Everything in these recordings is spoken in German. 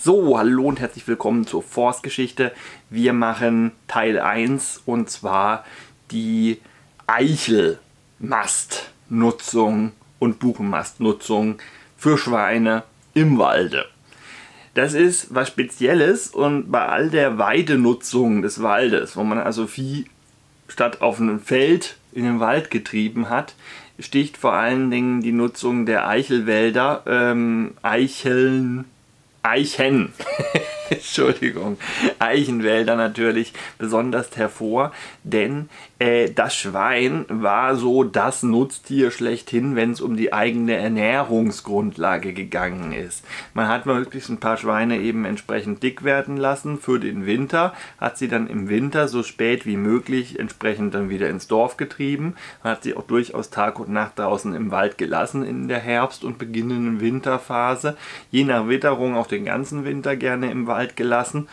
So, hallo und herzlich willkommen zur Forstgeschichte. Wir machen Teil 1 und zwar die Eichelmastnutzung und Buchenmastnutzung für Schweine im Walde. Das ist was Spezielles und bei all der Weidenutzung des Waldes, wo man also Vieh statt auf einem Feld in den Wald getrieben hat, sticht vor allen Dingen die Nutzung der Eichelwälder, Entschuldigung, Eichenwälder natürlich besonders hervor, denn das Schwein war so das Nutztier schlechthin, wenn es um die eigene Ernährungsgrundlage gegangen ist. Man hat möglichst ein paar Schweine eben entsprechend dick werden lassen für den Winter, hat sie dann im Winter so spät wie möglich entsprechend dann wieder ins Dorf getrieben, man hat sie auch durchaus Tag und Nacht draußen im Wald gelassen in der Herbst- und beginnenden Winterphase, je nach Witterung auch den ganzen Winter gerne im Wald gelassen.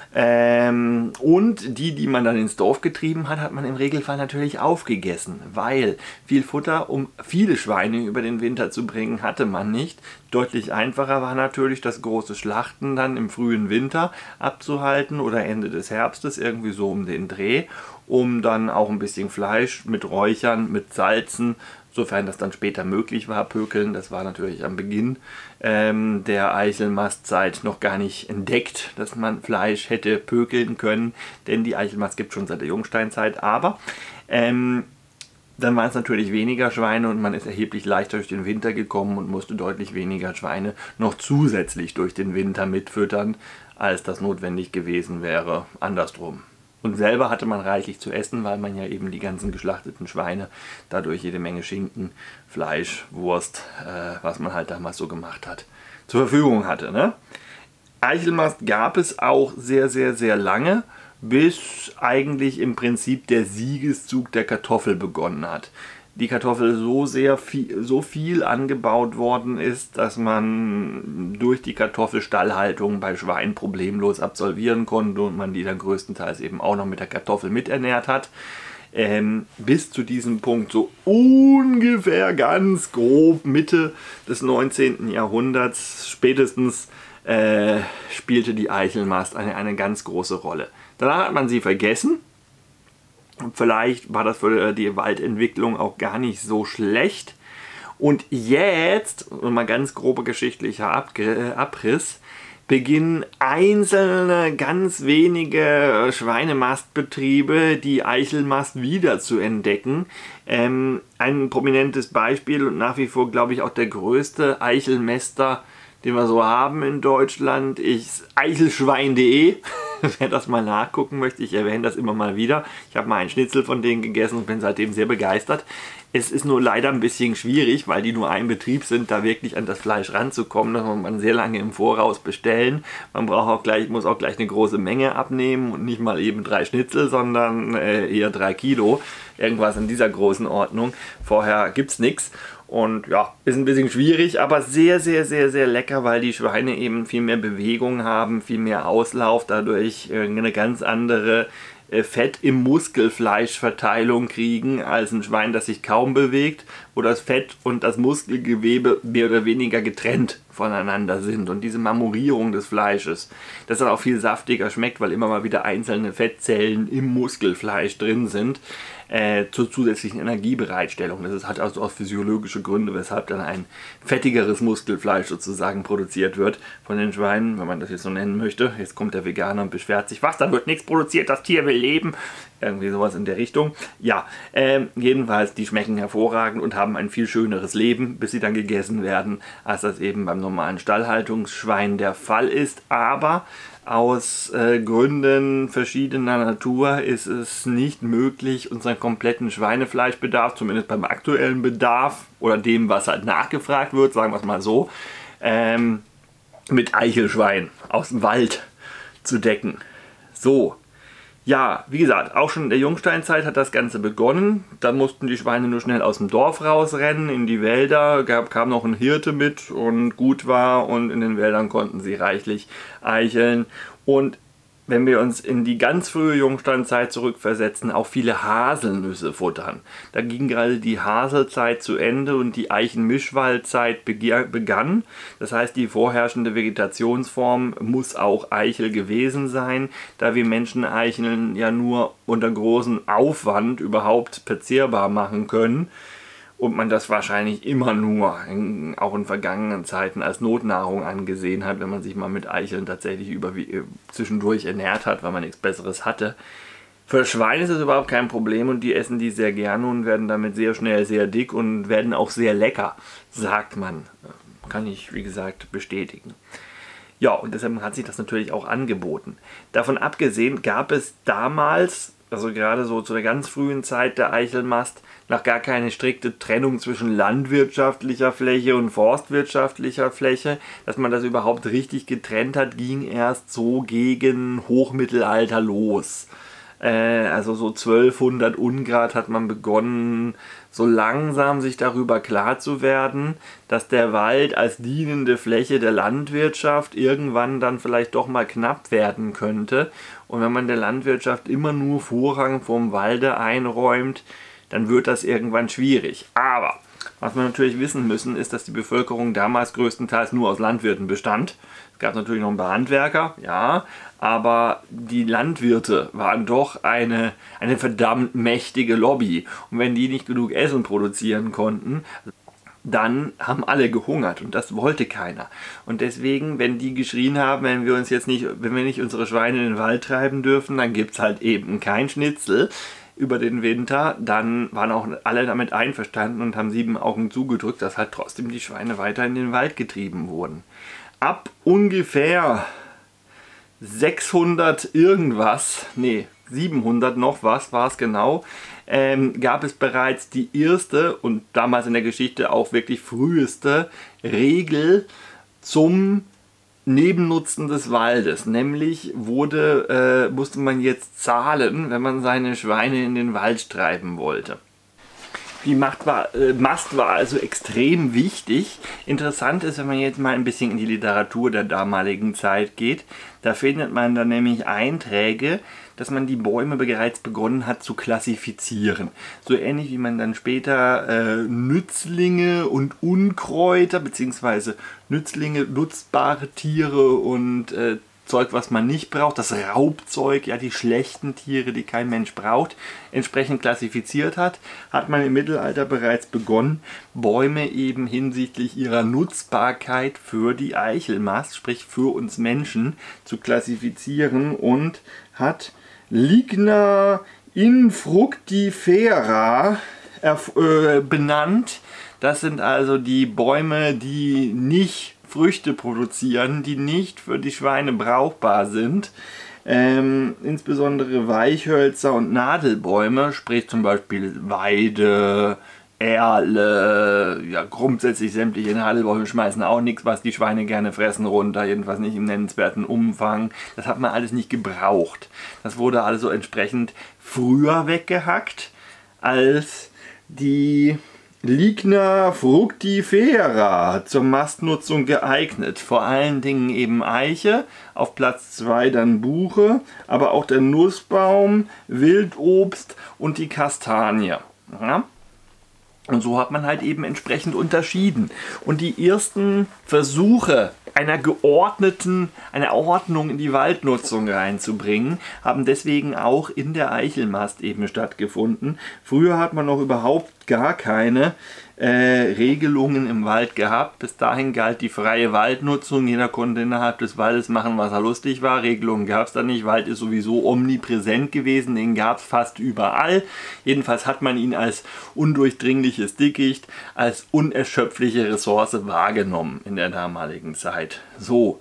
Und die man dann ins Dorf getrieben hat, hat man im Regelfall natürlich aufgegessen, weil viel Futter, um viele Schweine über den Winter zu bringen, hatte man nicht. Deutlich einfacher war natürlich das große Schlachten dann im frühen Winter abzuhalten oder Ende des Herbstes, irgendwie so um den Dreh, um dann auch ein bisschen Fleisch mit Räuchern, mit Salzen, sofern das dann später möglich war, pökeln. Das war natürlich am Beginn der Eichelmastzeit noch gar nicht entdeckt, dass man Fleisch hätte pökeln können, denn die Eichelmast gibt es schon seit der Jungsteinzeit. Aber dann waren es natürlich weniger Schweine und man ist erheblich leichter durch den Winter gekommen und musste deutlich weniger Schweine noch zusätzlich durch den Winter mitfüttern, als das notwendig gewesen wäre, andersrum. Und selber hatte man reichlich zu essen, weil man ja eben die ganzen geschlachteten Schweine, dadurch jede Menge Schinken, Fleisch, Wurst, was man halt damals so gemacht hat, zur Verfügung hatte. Ne? Eichelmast gab es auch sehr, sehr, sehr lange, bis eigentlich im Prinzip der Siegeszug der Kartoffel begonnen hat. Die Kartoffel so viel angebaut worden ist, dass man durch die Kartoffelstallhaltung bei Schweinen problemlos absolvieren konnte und man die dann größtenteils eben auch noch mit der Kartoffel miternährt hat. Bis zu diesem Punkt, so ungefähr ganz grob Mitte des 19. Jahrhunderts spätestens, spielte die Eichelmast eine ganz große Rolle. Danach hat man sie vergessen. Vielleicht war das für die Waldentwicklung auch gar nicht so schlecht. Und jetzt, mal ganz grober geschichtlicher Abriss, beginnen einzelne, ganz wenige Schweinemastbetriebe die Eichelmast wieder zu entdecken. Ein prominentes Beispiel und nach wie vor, glaube ich, auch der größte Eichelmäster, den wir so haben in Deutschland, ist eichelschwein.de. Wer das mal nachgucken möchte, ich erwähne das immer mal wieder. Ich habe mal einen Schnitzel von denen gegessen und bin seitdem sehr begeistert. Es ist nur leider ein bisschen schwierig, weil die nur ein Betrieb sind, da wirklich an das Fleisch ranzukommen. Das muss man sehr lange im Voraus bestellen. Man muss auch gleich eine große Menge abnehmen und nicht mal eben 3 Schnitzel, sondern eher 3 Kilo. Irgendwas in dieser großen Ordnung. Vorher gibt es nichts. Und ja, ist ein bisschen schwierig, aber sehr, sehr, sehr, sehr lecker, weil die Schweine eben viel mehr Bewegung haben, viel mehr Auslauf, dadurch eine ganz andere Fett im Muskelfleischverteilung kriegen als ein Schwein, das sich kaum bewegt, wo das Fett und das Muskelgewebe mehr oder weniger getrennt voneinander sind. Und diese Marmorierung des Fleisches, das dann auch viel saftiger schmeckt, weil immer mal wieder einzelne Fettzellen im Muskelfleisch drin sind, zur zusätzlichen Energiebereitstellung. Das hat also auch physiologische Gründe, weshalb dann ein fettigeres Muskelfleisch sozusagen produziert wird von den Schweinen, wenn man das jetzt so nennen möchte. Jetzt kommt der Veganer und beschwert sich, was, dann wird nichts produziert, das Tier will leben. Irgendwie sowas in der Richtung. Ja, jedenfalls, die schmecken hervorragend und haben ein viel schöneres Leben, bis sie dann gegessen werden, als das eben beim normalen Stallhaltungsschwein der Fall ist. Aber aus Gründen verschiedener Natur ist es nicht möglich, unseren kompletten Schweinefleischbedarf, zumindest beim aktuellen Bedarf oder dem, was halt nachgefragt wird, sagen wir es mal so, mit Eichelschwein aus dem Wald zu decken. So. Ja, wie gesagt, auch schon in der Jungsteinzeit hat das Ganze begonnen. Da mussten die Schweine nur schnell aus dem Dorf rausrennen, in die Wälder, kam noch ein Hirte mit und gut war und in den Wäldern konnten sie reichlich eicheln. Und wenn wir uns in die ganz frühe Jungsteinzeit zurückversetzen, auch viele Haselnüsse futtern. Da ging gerade die Haselzeit zu Ende und die Eichenmischwaldzeit begann. Das heißt, die vorherrschende Vegetationsform muss auch Eichel gewesen sein, da wir Menschen Eicheln ja nur unter großem Aufwand überhaupt verzehrbar machen können. Und man das wahrscheinlich immer nur, auch in vergangenen Zeiten, als Notnahrung angesehen hat, wenn man sich mal mit Eicheln tatsächlich zwischendurch ernährt hat, weil man nichts Besseres hatte. Für Schweine ist es überhaupt kein Problem und die essen die sehr gerne und werden damit sehr schnell sehr dick und werden auch sehr lecker, sagt man. Kann ich, wie gesagt, bestätigen. Ja, und deshalb hat sich das natürlich auch angeboten. Davon abgesehen gab es damals, also gerade so zu der ganz frühen Zeit der Eichelmast, noch gar keine strikte Trennung zwischen landwirtschaftlicher Fläche und forstwirtschaftlicher Fläche. Dass man das überhaupt richtig getrennt hat, ging erst so gegen Hochmittelalter los. Also so 1200 Ungrad hat man begonnen, so langsam sich darüber klar zu werden, dass der Wald als dienende Fläche der Landwirtschaft irgendwann dann vielleicht doch mal knapp werden könnte. Und wenn man der Landwirtschaft immer nur Vorrang vom Walde einräumt, dann wird das irgendwann schwierig. Aber was wir natürlich wissen müssen, ist, dass die Bevölkerung damals größtenteils nur aus Landwirten bestand. Es gab natürlich noch ein paar Handwerker, ja, aber die Landwirte waren doch eine verdammt mächtige Lobby. Und wenn die nicht genug Essen produzieren konnten, dann haben alle gehungert und das wollte keiner. Und deswegen, wenn die geschrien haben, wenn wir nicht unsere Schweine in den Wald treiben dürfen, dann gibt es halt eben kein Schnitzel über den Winter, dann waren auch alle damit einverstanden und haben 7 Augen zugedrückt, dass halt trotzdem die Schweine weiter in den Wald getrieben wurden. Ab ungefähr 600 irgendwas, nee, 700 noch was war es genau, gab es bereits die erste und damals in der Geschichte auch wirklich früheste Regel zum Nebennutzen des Waldes, nämlich musste man jetzt zahlen, wenn man seine Schweine in den Wald treiben wollte. Die Mast war also extrem wichtig. Interessant ist, wenn man jetzt mal ein bisschen in die Literatur der damaligen Zeit geht, da findet man dann nämlich Einträge, dass man die Bäume bereits begonnen hat zu klassifizieren. So ähnlich wie man dann später Nützlinge und Unkräuter, beziehungsweise Nützlinge, nutzbare Tiere und Zeug, was man nicht braucht, das Raubzeug, ja die schlechten Tiere, die kein Mensch braucht, entsprechend klassifiziert hat, hat man im Mittelalter bereits begonnen, Bäume eben hinsichtlich ihrer Nutzbarkeit für die Eichelmast, sprich für uns Menschen, zu klassifizieren und hat Ligna infructifera benannt. Das sind also die Bäume, die nicht Früchte produzieren, die nicht für die Schweine brauchbar sind. Insbesondere Weichhölzer und Nadelbäume, sprich zum Beispiel Weide, Erle, ja grundsätzlich sämtliche Nadelbäume schmeißen auch nichts, was die Schweine gerne fressen, runter, jedenfalls nicht im nennenswerten Umfang. Das hat man alles nicht gebraucht. Das wurde also entsprechend früher weggehackt als die Ligna fructifera zur Mastnutzung geeignet. Vor allen Dingen eben Eiche, auf Platz 2 dann Buche, aber auch der Nussbaum, Wildobst und die Kastanie. Ja? Und so hat man halt eben entsprechend unterschieden. Und die ersten Versuche einer Ordnung in die Waldnutzung reinzubringen, haben deswegen auch in der Eichelmast eben stattgefunden. Früher hat man noch überhaupt gar keine Regelungen im Wald gehabt. Bis dahin galt die freie Waldnutzung. Jeder konnte innerhalb des Waldes machen, was er lustig war. Regelungen gab es da nicht. Wald ist sowieso omnipräsent gewesen. Den gab es fast überall. Jedenfalls hat man ihn als undurchdringliches Dickicht, als unerschöpfliche Ressource wahrgenommen in der damaligen Zeit. So.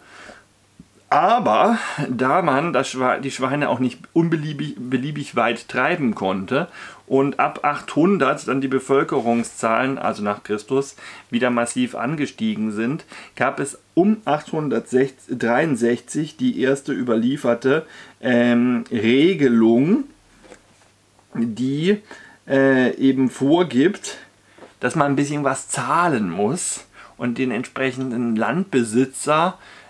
Aber da man die Schweine auch nicht beliebig weit treiben konnte und ab 800 dann die Bevölkerungszahlen, also nach Christus, wieder massiv angestiegen sind, gab es um 863 die erste überlieferte Regelung, die eben vorgibt, dass man ein bisschen was zahlen muss und den entsprechenden Landbesitzer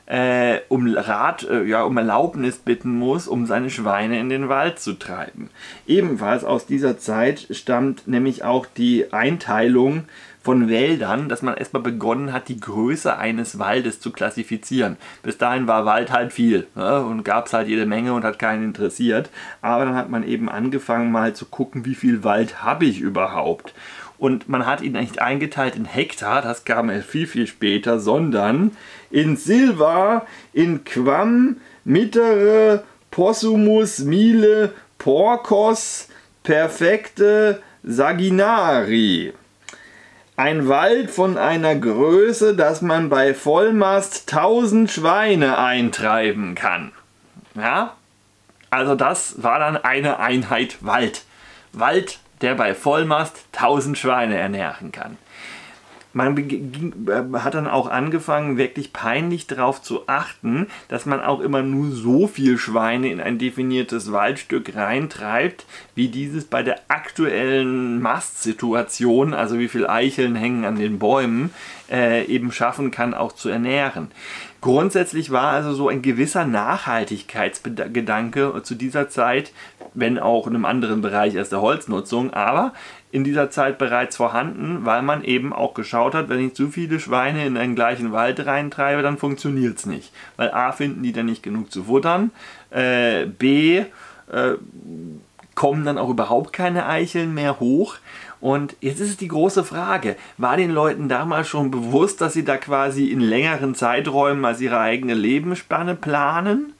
um Erlaubnis bitten muss, um seine Schweine in den Wald zu treiben. Ebenfalls aus dieser Zeit stammt nämlich auch die Einteilung von Wäldern, dass man erstmal begonnen hat, die Größe eines Waldes zu klassifizieren. Bis dahin war Wald halt viel, ne? Und gab es halt jede Menge und hat keinen interessiert. Aber dann hat man eben angefangen mal zu gucken, wie viel Wald habe ich überhaupt. Und man hat ihn nicht eingeteilt in Hektar, das kam erst viel, viel später, sondern in Silva, in Quam, Mittere, Possumus, Mile, Porcos, Perfekte, Saginari. Ein Wald von einer Größe, dass man bei Vollmast 1000 Schweine eintreiben kann. Ja, also das war dann eine Einheit Wald. Wald, der bei Vollmast 1000 Schweine ernähren kann. Man hat dann auch angefangen, wirklich peinlich darauf zu achten, dass man auch immer nur so viel Schweine in ein definiertes Waldstück reintreibt, wie dieses bei der aktuellen Mastsituation, also wie viele Eicheln hängen an den Bäumen, eben schaffen kann, auch zu ernähren. Grundsätzlich war also so ein gewisser Nachhaltigkeitsgedanke zu dieser Zeit, wenn auch in einem anderen Bereich als der Holznutzung, aber in dieser Zeit bereits vorhanden, weil man eben auch geschaut hat, wenn ich zu viele Schweine in einen gleichen Wald reintreibe, dann funktioniert es nicht. Weil A, finden die dann nicht genug zu futtern, B, kommen dann auch überhaupt keine Eicheln mehr hoch. Und jetzt ist es die große Frage, war den Leuten damals schon bewusst, dass sie da quasi in längeren Zeiträumen als ihre eigene Lebensspanne planen?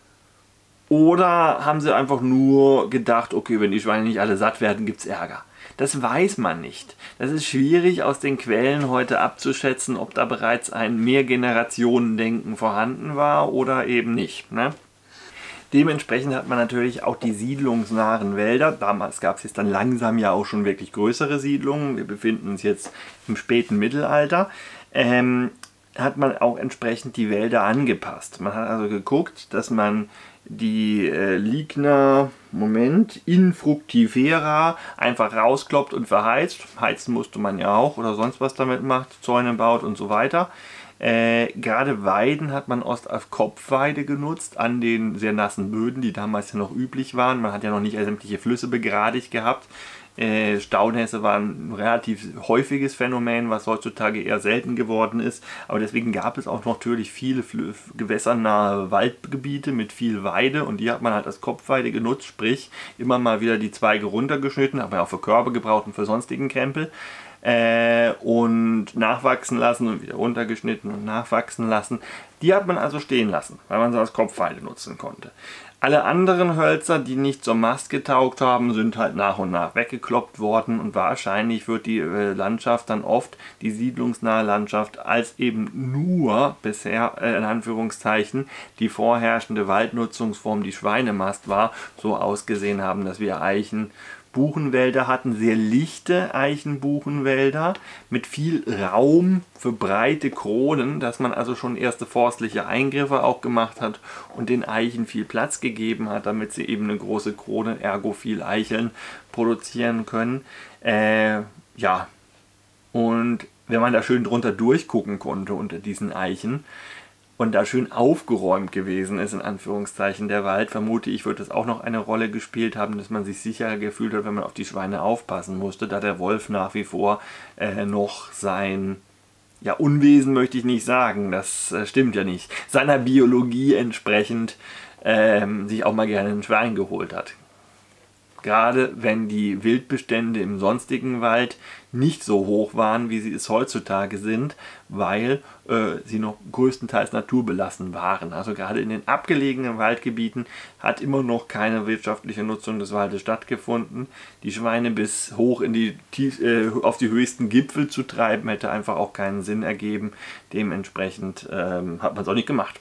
Oder haben sie einfach nur gedacht, okay, wenn die Schweine nicht alle satt werden, gibt es Ärger? Das weiß man nicht. Das ist schwierig aus den Quellen heute abzuschätzen, ob da bereits ein Mehrgenerationendenken vorhanden war oder eben nicht, ne? Dementsprechend hat man natürlich auch die siedlungsnahen Wälder. Damals gab es jetzt dann langsam ja auch schon wirklich größere Siedlungen. Wir befinden uns jetzt im späten Mittelalter. Hat man auch entsprechend die Wälder angepasst. Man hat also geguckt, dass man die Ligna, infructifera einfach rauskloppt und verheizt. Heizen musste man ja auch oder sonst was damit macht, Zäune baut und so weiter. Gerade Weiden hat man oft als Kopfweide genutzt an den sehr nassen Böden, die damals ja noch üblich waren. Man hat ja noch nicht sämtliche Flüsse begradigt gehabt. Staunässe war ein relativ häufiges Phänomen, was heutzutage eher selten geworden ist. Aber deswegen gab es auch natürlich viele gewässernahe Waldgebiete mit viel Weide und die hat man halt als Kopfweide genutzt, sprich immer mal wieder die Zweige runtergeschnitten, aber auch für Körbe gebraucht und für sonstigen Krempel. Und nachwachsen lassen und wieder runtergeschnitten und nachwachsen lassen. Die hat man also stehen lassen, weil man sie als Kopfweide nutzen konnte. Alle anderen Hölzer, die nicht zur Mast getaugt haben, sind halt nach und nach weggekloppt worden und wahrscheinlich wird die Landschaft dann oft, die siedlungsnahe Landschaft, als eben nur bisher, in Anführungszeichen, die vorherrschende Waldnutzungsform, die Schweinemast war, so ausgesehen haben, dass wir Buchenwälder hatten, sehr lichte Eichenbuchenwälder mit viel Raum für breite Kronen, dass man also schon erste forstliche Eingriffe auch gemacht hat und den Eichen viel Platz gegeben hat, damit sie eben eine große Krone, ergo viel Eicheln produzieren können. Ja, und wenn man da schön drunter durchgucken konnte unter diesen Eichen, und da schön aufgeräumt gewesen ist, in Anführungszeichen, der Wald, vermute ich, wird das auch noch eine Rolle gespielt haben, dass man sich sicher gefühlt hat, wenn man auf die Schweine aufpassen musste, da der Wolf nach wie vor noch sein, ja, Unwesen möchte ich nicht sagen, das stimmt ja nicht, seiner Biologie entsprechend sich auch mal gerne ein Schwein geholt hat. Gerade wenn die Wildbestände im sonstigen Wald nicht so hoch waren, wie sie es heutzutage sind, weil sie noch größtenteils naturbelassen waren. Also gerade in den abgelegenen Waldgebieten hat immer noch keine wirtschaftliche Nutzung des Waldes stattgefunden. Die Schweine bis hoch in auf die höchsten Gipfel zu treiben, hätte einfach auch keinen Sinn ergeben. Dementsprechend hat man es auch nicht gemacht.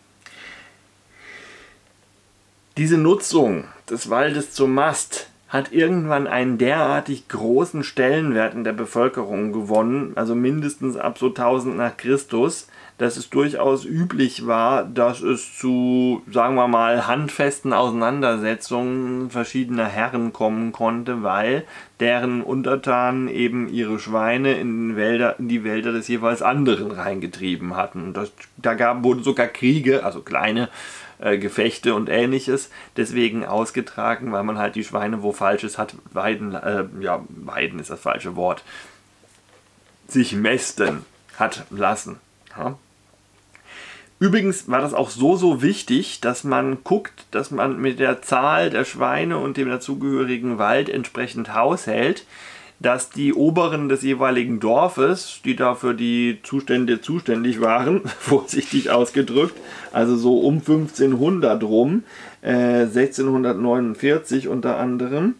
Diese Nutzung des Waldes zur Mast hat irgendwann einen derartig großen Stellenwert in der Bevölkerung gewonnen, also mindestens ab so 1000 nach Christus, dass es durchaus üblich war, dass es zu, sagen wir mal, handfesten Auseinandersetzungen verschiedener Herren kommen konnte, weil deren Untertanen eben ihre Schweine in die Wälder des jeweils anderen reingetrieben hatten. Und wurden sogar Kriege, also kleine Gefechte und ähnliches, deswegen ausgetragen, weil man halt die Schweine, wo Falsches hat, weiden ist das falsche Wort, sich mästen hat lassen. Ja. Übrigens war das auch so wichtig, dass man guckt, dass man mit der Zahl der Schweine und dem dazugehörigen Wald entsprechend haushält, dass die Oberen des jeweiligen Dorfes, die dafür die Zustände zuständig waren, vorsichtig ausgedrückt, also so um 1500 rum, 1649 unter anderem,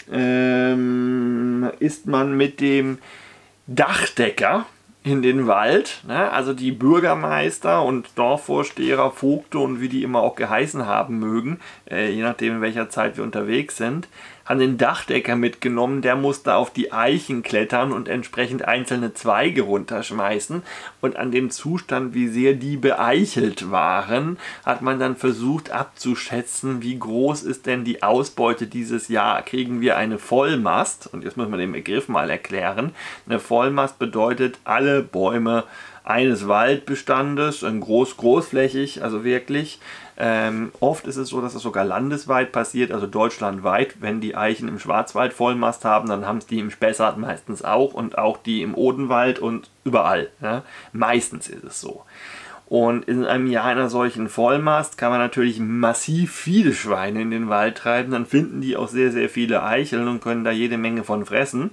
ist man mit dem Dachdecker in den Wald, ne? Also die Bürgermeister und Dorfvorsteher, Vogte und wie die immer auch geheißen haben mögen, je nachdem in welcher Zeit wir unterwegs sind, haben den Dachdecker mitgenommen, der musste auf die Eichen klettern und entsprechend einzelne Zweige runterschmeißen, und an dem Zustand, wie sehr die beeichelt waren, hat man dann versucht abzuschätzen, wie groß ist denn die Ausbeute dieses Jahr. Kriegen wir eine Vollmast, und jetzt müssen wir den Begriff mal erklären. Eine Vollmast bedeutet, alle Bäume eines Waldbestandes, großflächig, also wirklich. Oft ist es so, dass das sogar landesweit passiert, also deutschlandweit. Wenn die Eichen im Schwarzwald Vollmast haben, dann haben es die im Spessart meistens auch und auch die im Odenwald und überall. Ja? Meistens ist es so. Und in einem Jahr einer solchen Vollmast kann man natürlich massiv viele Schweine in den Wald treiben, dann finden die auch sehr, sehr viele Eicheln und können da jede Menge von fressen.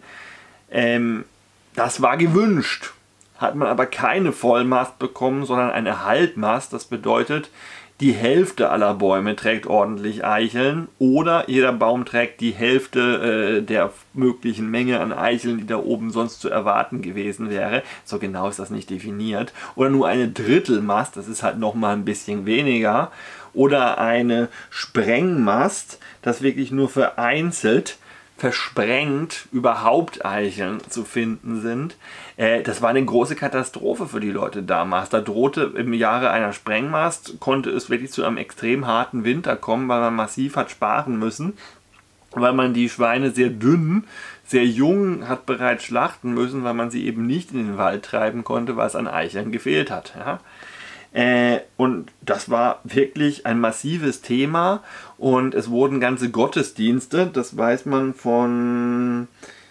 Das war gewünscht. Hat man aber keine Vollmast bekommen, sondern eine Halbmast. Das bedeutet, die Hälfte aller Bäume trägt ordentlich Eicheln oder jeder Baum trägt die Hälfte der möglichen Menge an Eicheln, die da oben sonst zu erwarten gewesen wäre. So genau ist das nicht definiert. Oder nur eine Drittelmast, das ist halt nochmal ein bisschen weniger. Oder eine Sprengmast, das wirklich nur vereinzelt versprengt überhaupt Eicheln zu finden sind. Das war eine große Katastrophe für die Leute damals. Da drohte im Jahre einer Sprengmast, konnte es wirklich zu einem extrem harten Winter kommen, weil man massiv hat sparen müssen, weil man die Schweine sehr dünn, sehr jung hat bereits schlachten müssen, weil man sie eben nicht in den Wald treiben konnte, weil es an Eicheln gefehlt hat. Ja? Und das war wirklich ein massives Thema, und es wurden ganze Gottesdienste, das weiß man von,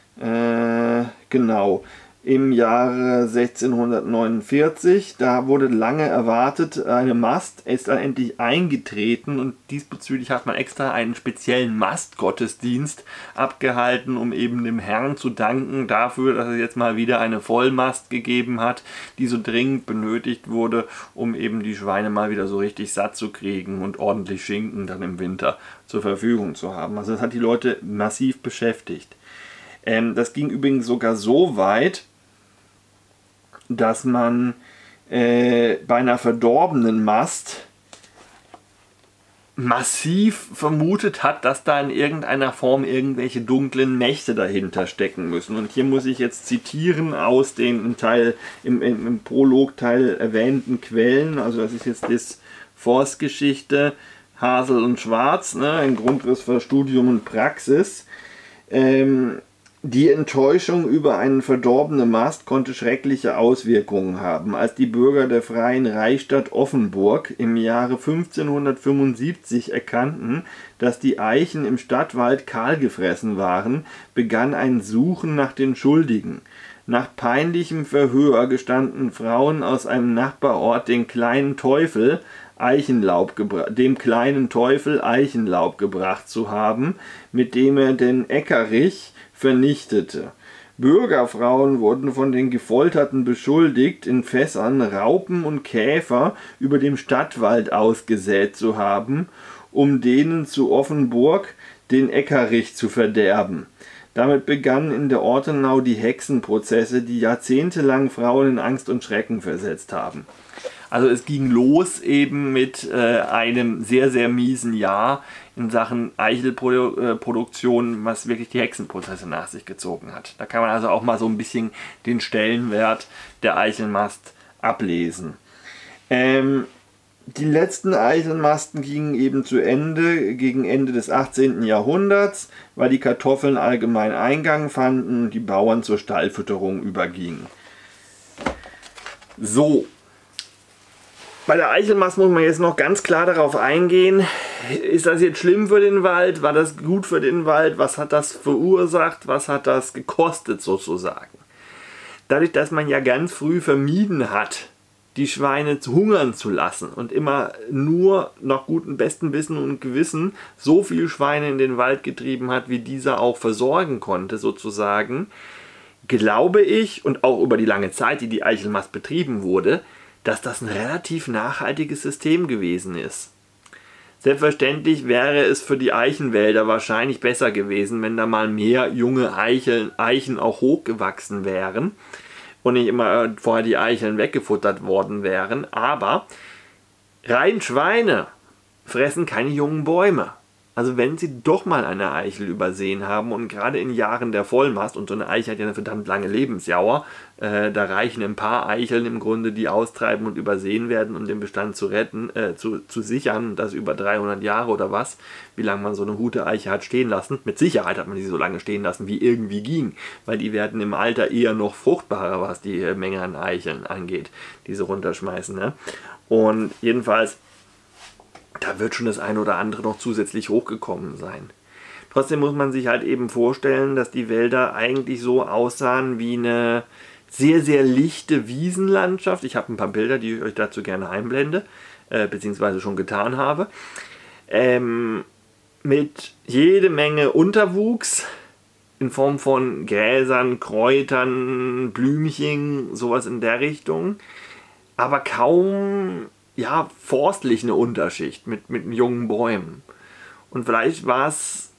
genau, im Jahre 1649, da wurde lange erwartet, eine Mast ist dann endlich eingetreten, und diesbezüglich hat man extra einen speziellen Mastgottesdienst abgehalten, um eben dem Herrn zu danken dafür, dass es jetzt mal wieder eine Vollmast gegeben hat, die so dringend benötigt wurde, um eben die Schweine mal wieder so richtig satt zu kriegen und ordentlich Schinken dann im Winter zur Verfügung zu haben. Also das hat die Leute massiv beschäftigt. Das ging übrigens sogar so weit, dass man bei einer verdorbenen Mast massiv vermutet hat, dass da in irgendeiner Form irgendwelche dunklen Mächte dahinter stecken müssen. Und hier muss ich jetzt zitieren aus den im Prologteil erwähnten Quellen. Also das ist jetzt das Forstgeschichte, Hasel und Schwarz, ne, ein Grundriss für Studium und Praxis. Die Enttäuschung über eine verdorbene Mast konnte schreckliche Auswirkungen haben, als die Bürger der Freien Reichsstadt Offenburg im Jahre 1575 erkannten, dass die Eichen im Stadtwald kahl gefressen waren, begann ein Suchen nach den Schuldigen. Nach peinlichem Verhör gestanden Frauen aus einem Nachbarort dem kleinen Teufel Eichenlaub gebracht zu haben, mit dem er den Eckerich vernichtete. Bürgerfrauen wurden von den Gefolterten beschuldigt, in Fässern Raupen und Käfer über dem Stadtwald ausgesät zu haben, um denen zu Offenburg den Eckerich zu verderben. Damit begannen in der Ortenau die Hexenprozesse, die jahrzehntelang Frauen in Angst und Schrecken versetzt haben. Also es ging los eben mit einem sehr, sehr miesen Jahr in Sachen Eichelproduktion, was wirklich die Hexenprozesse nach sich gezogen hat. Da kann man also auch mal so ein bisschen den Stellenwert der Eichelmast ablesen. Die letzten Eichelmasten gingen eben zu Ende, gegen Ende des 18. Jahrhunderts, weil die Kartoffeln allgemein Eingang fanden und die Bauern zur Stallfütterung übergingen. So, bei der Eichelmast muss man jetzt noch ganz klar darauf eingehen, ist das jetzt schlimm für den Wald, war das gut für den Wald, was hat das verursacht, was hat das gekostet sozusagen. Dadurch, dass man ja ganz früh vermieden hat, die Schweine hungern zu lassen und immer nur nach gutem besten Wissen und Gewissen so viel Schweine in den Wald getrieben hat, wie dieser auch versorgen konnte sozusagen, glaube ich, und auch über die lange Zeit, die die Eichelmast betrieben wurde, dass das ein relativ nachhaltiges System gewesen ist. Selbstverständlich wäre es für die Eichenwälder wahrscheinlich besser gewesen, wenn da mal mehr junge Eichen auch hochgewachsen wären und nicht immer vorher die Eicheln weggefuttert worden wären. Aber rein Schweine fressen keine jungen Bäume. Also wenn sie doch mal eine Eichel übersehen haben und gerade in Jahren der Vollmast, und so eine Eiche hat ja eine verdammt lange Lebensdauer, da reichen ein paar Eicheln im Grunde, die austreiben und übersehen werden, um den Bestand zu retten, zu sichern, das über 300 Jahre oder was, wie lange man so eine Hute-Eiche hat stehen lassen. Mit Sicherheit hat man sie so lange stehen lassen, wie irgendwie ging, weil die werden im Alter eher noch fruchtbarer, was die Menge an Eicheln angeht, die sie runterschmeißen. Ne? Und jedenfalls, da wird schon das eine oder andere noch zusätzlich hochgekommen sein. Trotzdem muss man sich halt eben vorstellen, dass die Wälder eigentlich so aussahen wie eine sehr, sehr lichte Wiesenlandschaft. Ich habe ein paar Bilder, die ich euch dazu gerne einblende, beziehungsweise schon getan habe. Mit jede Menge Unterwuchs in Form von Gräsern, Kräutern, Blümchen, sowas in der Richtung. Aber kaum forstlich eine Unterschicht mit jungen Bäumen. Und vielleicht war es,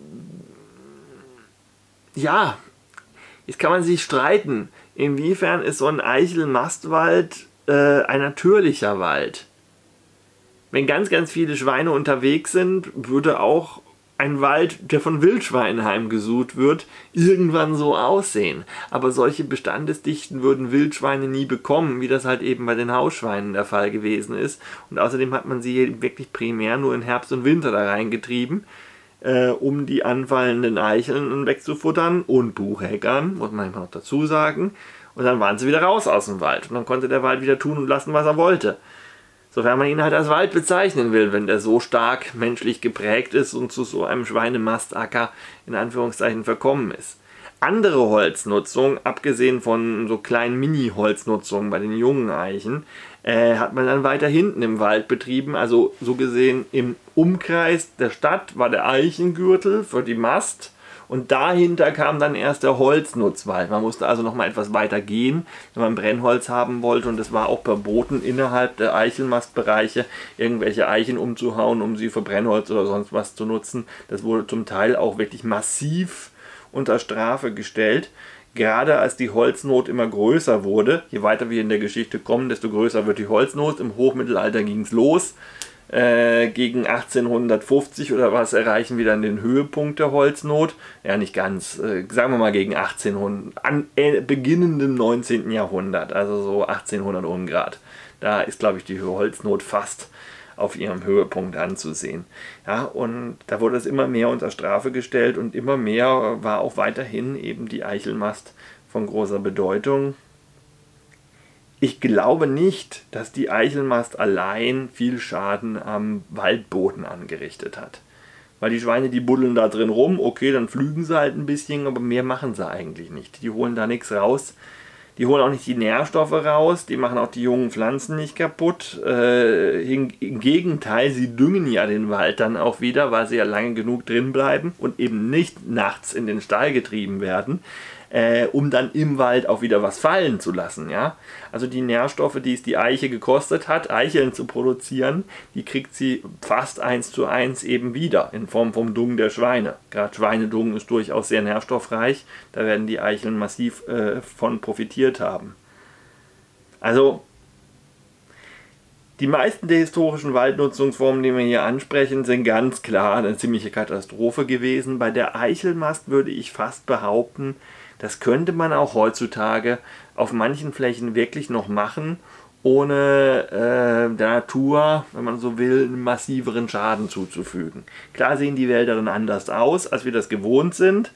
jetzt kann man sich streiten, inwiefern ist so ein Eichelmastwald ein natürlicher Wald. Wenn ganz, ganz viele Schweine unterwegs sind, würde auch ein Wald, der von Wildschweinen heimgesucht wird, irgendwann so aussehen. Aber solche Bestandesdichten würden Wildschweine nie bekommen, wie das halt eben bei den Hausschweinen der Fall gewesen ist. Und außerdem hat man sie wirklich primär nur in Herbst und Winter da reingetrieben, um die anfallenden Eicheln wegzufuttern und Buchheckern, muss man immer noch dazu sagen. Und dann waren sie wieder raus aus dem Wald. Und dann konnte der Wald wieder tun und lassen, was er wollte. Sofern man ihn halt als Wald bezeichnen will, wenn der so stark menschlich geprägt ist und zu so einem Schweinemastacker in Anführungszeichen verkommen ist. Andere Holznutzung, abgesehen von so kleinen Mini-Holznutzungen bei den jungen Eichen, hat man dann weiter hinten im Wald betrieben. Also so gesehen im Umkreis der Stadt war der Eichengürtel für die Mast. Und dahinter kam dann erst der Holznutzwald. Man musste also noch mal etwas weiter gehen, wenn man Brennholz haben wollte. Und es war auch verboten, innerhalb der Eichelmastbereiche irgendwelche Eichen umzuhauen, um sie für Brennholz oder sonst was zu nutzen. Das wurde zum Teil auch wirklich massiv unter Strafe gestellt. Gerade als die Holznot immer größer wurde, je weiter wir in der Geschichte kommen, desto größer wird die Holznot. Im Hochmittelalter ging es los. Gegen 1850 oder was erreichen wir dann den Höhepunkt der Holznot. Ja, nicht ganz. Sagen wir mal gegen 1800, beginnendem 19. Jahrhundert, also so 1800 Grad. Da ist, glaube ich, die Holznot fast auf ihrem Höhepunkt anzusehen. Ja, und da wurde es immer mehr unter Strafe gestellt und immer mehr war auch weiterhin eben die Eichelmast von großer Bedeutung. Ich glaube nicht, dass die Eichelmast allein viel Schaden am Waldboden angerichtet hat. Weil die Schweine, die buddeln da drin rum, okay, dann flügen sie halt ein bisschen, aber mehr machen sie eigentlich nicht. Die holen da nichts raus. Die holen auch nicht die Nährstoffe raus, die machen auch die jungen Pflanzen nicht kaputt. Im Gegenteil, sie düngen ja den Wald dann auch wieder, weil sie ja lange genug drin bleiben und eben nicht nachts in den Stall getrieben werden. Um dann im Wald auch wieder was fallen zu lassen. Ja? Also die Nährstoffe, die es die Eiche gekostet hat, Eicheln zu produzieren, die kriegt sie fast 1:1 eben wieder in Form vom Dung der Schweine. Gerade Schweinedung ist durchaus sehr nährstoffreich, da werden die Eicheln massiv von profitiert haben. Also die meisten der historischen Waldnutzungsformen, die wir hier ansprechen, sind ganz klar eine ziemliche Katastrophe gewesen. Bei der Eichelmast würde ich fast behaupten, das könnte man auch heutzutage auf manchen Flächen wirklich noch machen ohne der Natur, wenn man so will, einen massiveren Schaden zuzufügen. Klar sehen die Wälder dann anders aus, als wir das gewohnt sind.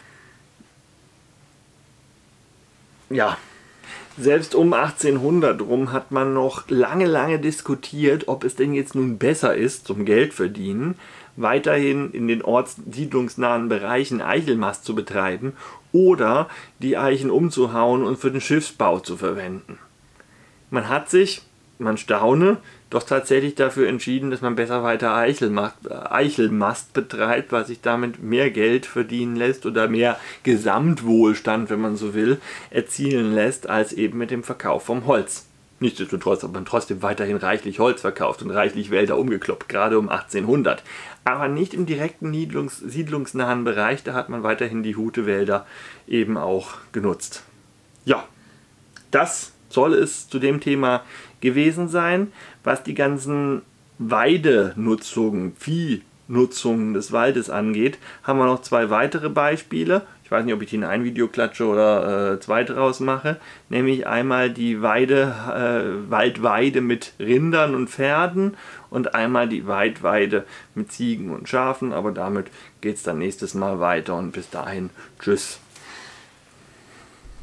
Ja, selbst um 1800 rum hat man noch lange diskutiert, ob es denn jetzt nun besser ist, zum Geld verdienen, weiterhin in den ortssiedlungsnahen Bereichen Eichelmast zu betreiben oder die Eichen umzuhauen und für den Schiffsbau zu verwenden. Man hat sich, man staune, doch tatsächlich dafür entschieden, dass man besser weiter Eichelmast betreibt, weil sich damit mehr Geld verdienen lässt oder mehr Gesamtwohlstand, wenn man so will, erzielen lässt, als eben mit dem Verkauf vom Holz. Nichtsdestotrotz hat man trotzdem weiterhin reichlich Holz verkauft und reichlich Wälder umgekloppt, gerade um 1800. Aber nicht im direkten siedlungsnahen Bereich, da hat man weiterhin die Hutewälder eben auch genutzt. Ja, das soll es zu dem Thema gewesen sein. Was die ganzen Weidenutzungen, Viehnutzungen des Waldes angeht, haben wir noch zwei weitere Beispiele. Ich weiß nicht, ob ich die in ein Video klatsche oder zwei draus mache. Nämlich einmal die Waldweide mit Rindern und Pferden und einmal die Waldweide mit Ziegen und Schafen. Aber damit geht es dann nächstes Mal weiter und bis dahin, tschüss.